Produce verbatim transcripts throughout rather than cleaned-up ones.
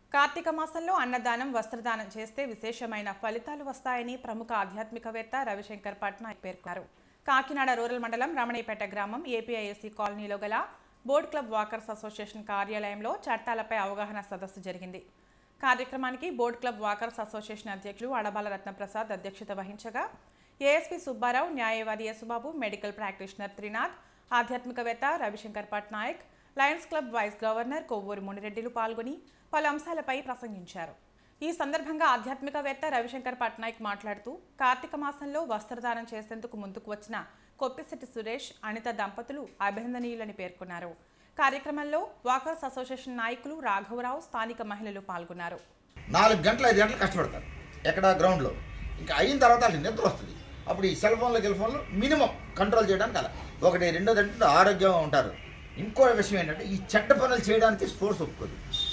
కార్తీక మాసంలో అన్నదానం వస్త్రదానం చేస్తే విశేషమైన ఫలితాలు వస్తాయని ప్రముఖ ఆధ్యాత్మికవేత్త రవిశంకర్ పట్నాయక్ పేర్కొన్నారు. కాకినాడ రూరల్ మండలం రమణీపేట గ్రామం ఏపీఐఎస్సీ కాలనీలో గల బోర్డ్ క్లబ్ వాకర్స్ అసోసియేషన్ కార్యాలయంలో చట్టాలపై అవగాహన సదస్సు జరిగింది. కార్యక్రమానికి బోర్డ్ క్లబ్ వాకర్స్ అసోసియేషన్ అధ్యక్షులు అడబాల రత్నప్రసాద్ అధ్యక్షత వహించగా ఏఎస్పీ సుబ్బారావు, న్యాయవాది యేసుబాబు, మెడికల్ ప్రాక్టీషనర్ త్రినాథ్, ఆధ్యాత్మికవేత్త Ravishankar Patnaik, Lions club vice governor Kovvur మునిరెడ్డిలు పాల్గొని పలు అంశాలపై ప్రసంగించారు. ఈ సందర్భంగా ఆధ్యాత్మికవేత్త రవిశంకర్ పట్నాయక్ మాట్లాడుతూ కార్తీక మాసంలో వస్త్రదానం చేసేందుకు ముందుకు వచ్చిన కొప్పిశెట్టి సురేష్, అనిత దంపతులు అభినందనీయులని పేర్కొన్నారు. కార్యక్రమంలో వాకర్స్ అసోసియేషన్ నాయకులు రాఘవరావు, స్థానిక మహిళలు పాల్గొన్నారు. నాలుగు గంటలు ఐదు గంటలు కష్టపడతారు ఎక్కడ గ్రౌండ్లో. ఇంకా అయిన తర్వాత వాళ్ళకి నిద్ర వస్తుంది. అప్పుడు ఈ సెల్ ఫోన్లో సెల్ ఫోన్లో మినిమం కంట్రోల్ చేయడానికి అలా ఒకటి రెండోది అంటే ఆరోగ్యంగా ఉంటారు. ఇంకో విషయం ఏంటంటే ఈ చెడ్డ పనులు చేయడానికి స్పోర్ట్స్ ఒప్పుకోదు.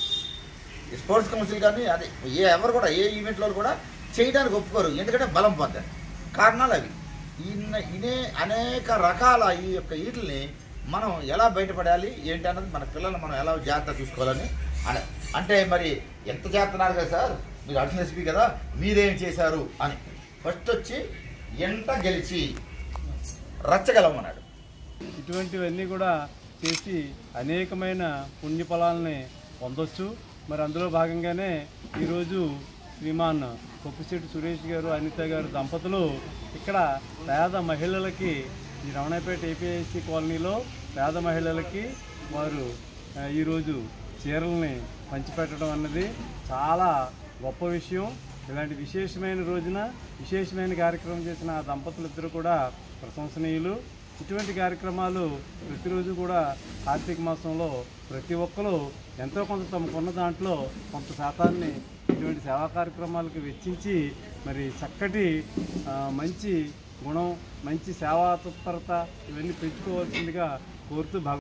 ఈ స్పోర్ట్స్ కౌన్సిల్ కానీ అదే ఏ ఎవరు కూడా ఏ ఈవెంట్లో కూడా చేయడానికి ఒప్పుకోరు. ఎందుకంటే బలం పోతారు. కారణాలు అవి. ఇన్న ఇదే అనేక రకాల ఈ యొక్క వీటిని మనం ఎలా బయటపడాలి ఏంటి అన్నది మన పిల్లలు మనం ఎలా జాగ్రత్త చూసుకోవాలని అని అంటే మరి ఎంత చేస్తున్నారు కదా సార్, మీరు అడిషనల్ ఎస్పీ కదా, మీరేం చేశారు అని ఫస్ట్ వచ్చి ఎంట గెలిచి రచ్చగలమన్నాడు. ఇటువంటివన్నీ కూడా చేసి అనేకమైన పుణ్యఫలాలని పొందొచ్చు. మరి అందులో భాగంగానే ఈరోజు శ్రీమాన్ కొప్పిశెట్టి సురేష్ గారు, అనిత గారు దంపతులు ఇక్కడ పేద మహిళలకి ఈ రమణపేట ఏపీఐసీ కాలనీలో పేద మహిళలకి వారు ఈరోజు చీరల్ని పంచిపెట్టడం అన్నది చాలా గొప్ప విషయం. ఇలాంటి విశేషమైన రోజున విశేషమైన కార్యక్రమం చేసిన ఆ దంపతులిద్దరూ కూడా ప్రశంసనీయులు. ఇటువంటి కార్యక్రమాలు ప్రతిరోజు కూడా కార్తీక మాసంలో ప్రతి ఒక్కరూ ఎంతో కొంత తమకున్న దాంట్లో కొంత శాతాన్ని ఇటువంటి సేవా కార్యక్రమాలకు వెచ్చించి మరి చక్కటి మంచి గుణం, మంచి సేవా తత్పరత ఇవన్నీ పెంచుకోవాల్సిందిగా కోరుతూ